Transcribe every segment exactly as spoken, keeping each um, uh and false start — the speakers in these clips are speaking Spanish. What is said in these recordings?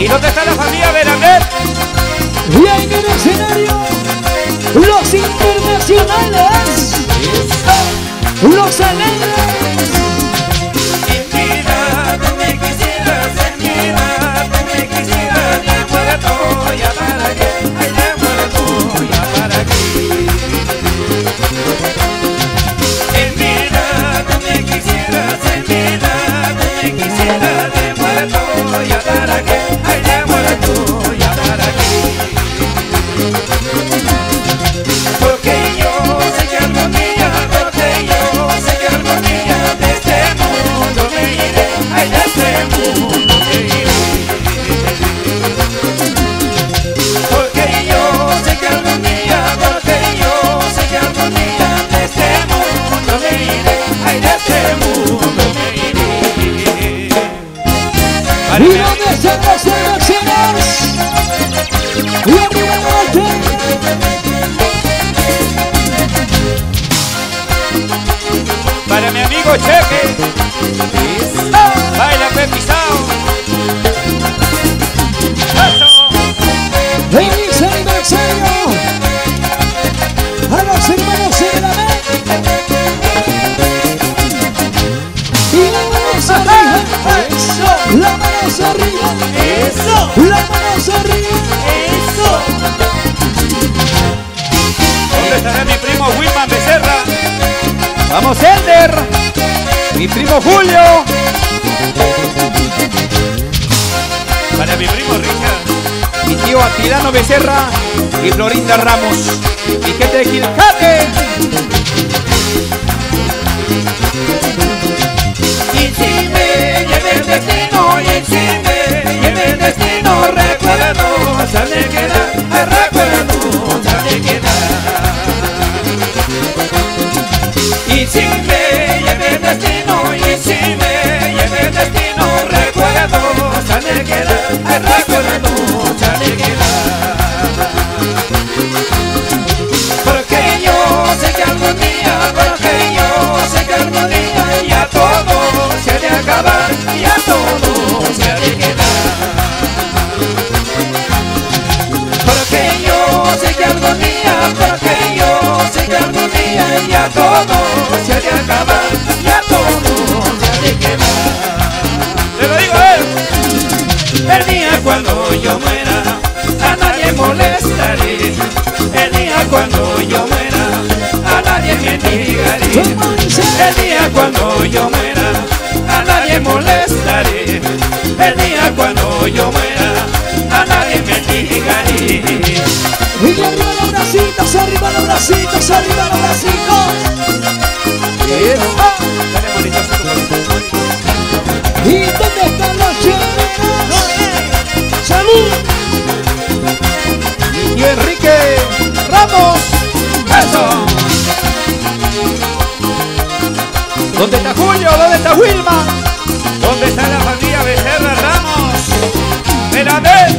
¿Y dónde está la familia Beranet? Y en el escenario, los internacionales, los alegres. En vida, tú me quisieras, en vida, tú me quisieras, ya muerto, ya para qué, ay, ya muerto, ya para qué. En vida, tú me quisieras, en vida, tú me quisieras, ya muerto, ya para qué, ay, ya muerto, ya para qué. Porque yo sé que algún día, porque yo sé que algún día de este mundo me iré, ay, de este mundo me iré. Porque yo sé que algún día, porque yo sé que algún día de este mundo me iré, ay, de este mundo me iré. ¿Y dónde están los seleccionados? Y arriba el norte. Para mi amigo Cheque, baila Pepizao. Eso. Feliz aniversario a los hermanos de la mente. Y la manos arriba, eso. La manos arriba, Eso. la manos arriba, Eso. ¿Dónde estará mi primo Wilman Becerra? Vamos, Elder. Mi primo Julio. Para mi primo Richard. Mi tío Atilano Becerra y Florinda Ramos. Mi gente de Quilcate. Y si me lleve el destino, y si me lleve el destino, recuerdos han de quedar, recuerdos han de quedar. Y si me lleve el destino, y si me lleve el destino, recuerdos han de quedar, recuerdos han de quedar. Porque yo sé que algún día, porque yo sé que algún día ya todo se ha de acabar, ya todo se ha de quedar. Porque yo sé que algún día, porque yo sé que algún día ya todo se ha de acabar, ya todo se ha de quedar. Te lo digo a él. El día cuando yo muera, a nadie molestaré. El día cuando yo muera, a nadie mendigaré. El día cuando yo muera, a nadie molestaré. El día cuando yo muera, a nadie mendigaré. y arriba los bracitos, arriba los bracitos, arriba los bracitos. Dale, bonito, ¿Y dónde están los chéveres? ¡Salud! y Enrique Ramos. Eso. ¿Dónde está Julio? ¿Dónde está Wilma? ¿Dónde está la familia Becerra Ramos? Beranet.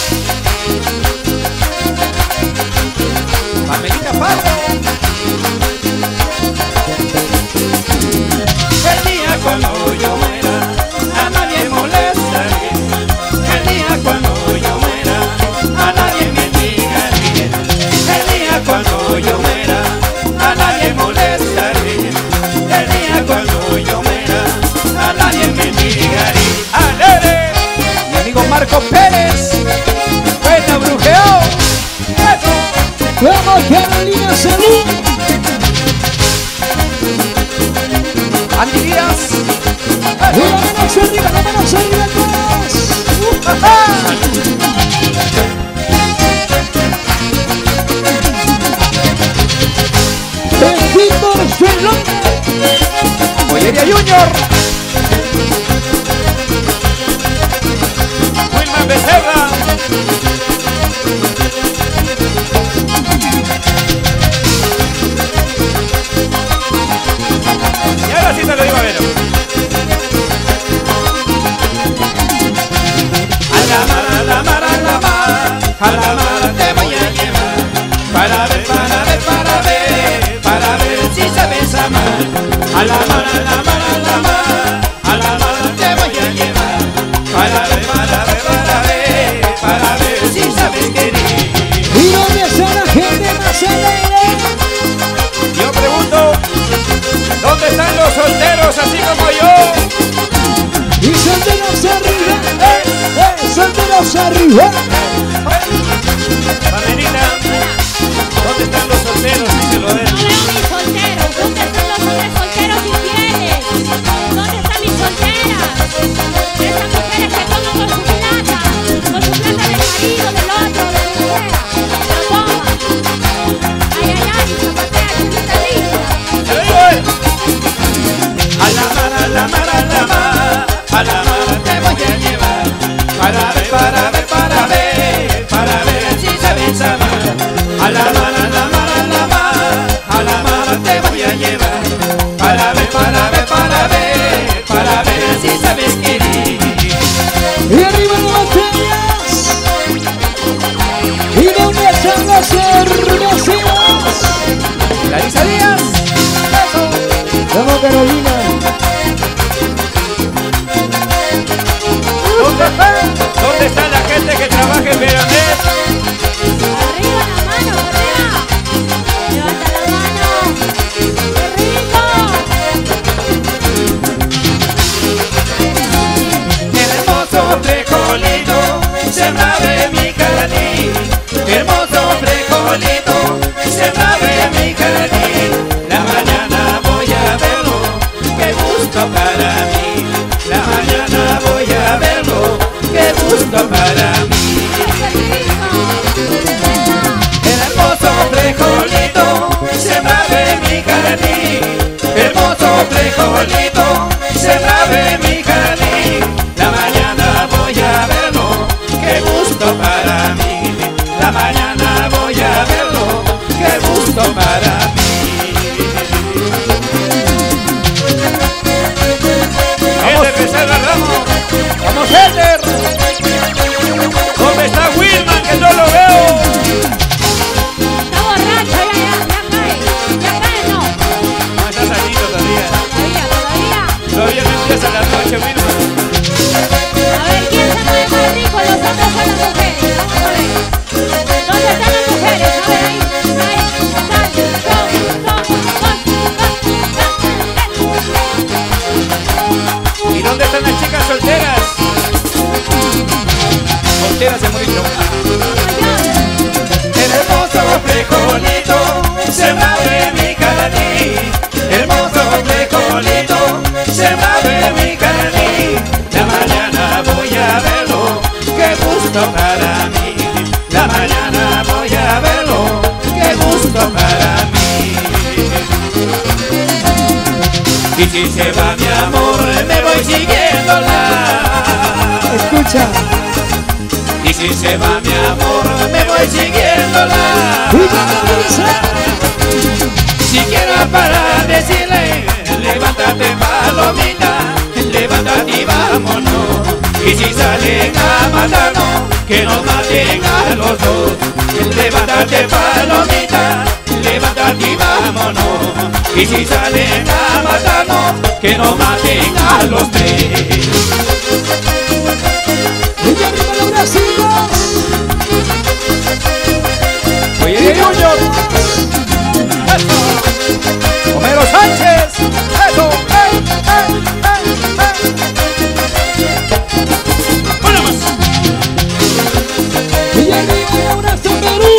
Pamelita Pardo. El día cuando yo muera, a nadie molestaré. El día cuando yo muera, a nadie mendigaré. El día cuando yo muera, a nadie molestaré. El día cuando yo muera, a nadie mendigaré. ¡Alegre! Mi amigo Marco Pérez. Buena brujeo. Eso. ¡Vamos, Carolina, salud! Andy Díaz. ¡Y la manos arriba, la manos arriba todos! ¡Equipo Barcelona! Boyeria Junior. Wilman Becerra. Y ahora sí te lo digo a ver. A la mar, a la mar, a la mar, a la mar te voy a llevar. Para ver, para ver, para ver, para ver si sabes amar. A la mar, a la mar, a la mar, a la mar te voy a llevar. Para ver, para ver, para ver, arriba. Mamerita, ¿dónde están los solteros? Díselo a ver. No veo mis solteros. ¿Dónde están los hombres solteros infieles? ¿Dónde están mis solteras? Esas mujeres que toman con su plata, con su plata del marido, del otro, de quien sea. La toman. Ay, ay, ay, zapatea, chulita linda. A la mar, a la mar, a la mar, a la mar te voy a llevar. Para ver, para ver, para ver, para ver si sabes amar. A la mar, a la mar, a la mar, a la mar te voy a llevar. Para ver, para ver, para ver, para ver si sabes querer. Y arriba las baterías. ¿Y dónde están las cervecitas? Larisa Díaz. Vamos, Carolina. ¿Dónde está? ¿Dónde está la gente que trabaja en Veranés? Arriba la mano, arriba. Levanta la mano. ¡Qué rico! El hermoso frijolito sembrado en mi jardín. Hermoso frijolito sembrado en mi jardín. La mañana voy a verlo, qué gusto para mí. La mañana voy a verlo, qué gusto para mí. El hermoso frijolito sembrado en mi jardín. Hermoso frijolito sembrado en mi jardín. La mañana voy a verlo, qué gusto para mí. La mañana voy a verlo, qué gusto para mí. Eder Becerra Ramos, vamos Eder. ¿Dónde está Wilman que no lo veo? Está borracho, ya, ya, ya cae. Ya cae, no. No, está saliendo todavía. Todavía, todavía. Todavía no empieza la noche, Wilman. A ver, ¿quién se mueve más rico? Los hombres o las mujeres. Vamos a ver. ¿Dónde están las mujeres? A ver, ahí. Ahí. Sal. Go, go, go, go. ¿Y dónde están las chicas solteras? Solteras se murieron. El hermoso frijolito sembrado en mi jardín. Hermoso frijolito sembrado en mi jardín. La mañana voy a verlo, qué gusto para mí. La mañana voy a verlo, qué gusto para mí. Y si se va mi amor, me voy siguiéndola. Escucha. Y si se va mi amor, me voy siguiéndola. Y como dice. Si quiero parar, decirle, levántate palomita, levántate y vámonos. Y si salen a matarnos, que nos maten a los dos. Levántate palomita, levántate y vámonos. Y si salen a matarnos, que nos maten a los tres. Y arriba los bracitos. Oye, Junior. Eso. Homero Sánchez. Eso. ¡Ey, ey, ey, ey! Bueno, más. Y arriba un abrazo, Perú.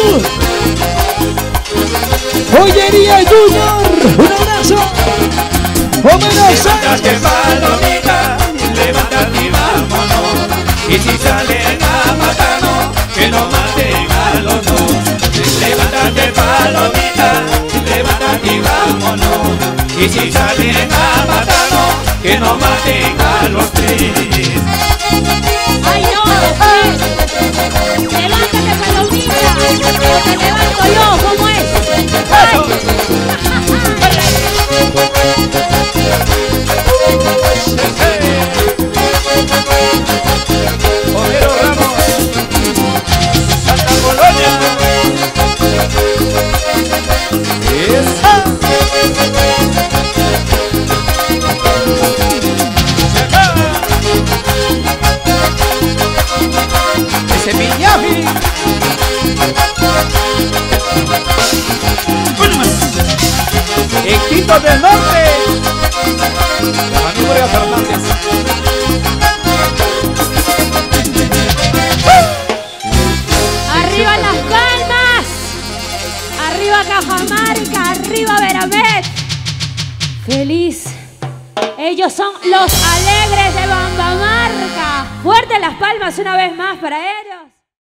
Joyería Junior. Un abrazo. Homero Levántate Sánchez. palomita, levántate y vámonos. Y si salen a matarnos, que nos maten a los dos. Levántate palomita, levántate y vámonos. Y si salen a matarnos, que nos maten a los tres. Ay, no, después. Levántate, palomita. O te levanto yo, ¿cómo es? Ay. Homero Ramos, Santa Polonia. Esa. Se acaba. Ese Miyavi. Bueno, más. Feliz. Ellos son los alegres de Bambamarca. Fuerte las palmas una vez más para ellos.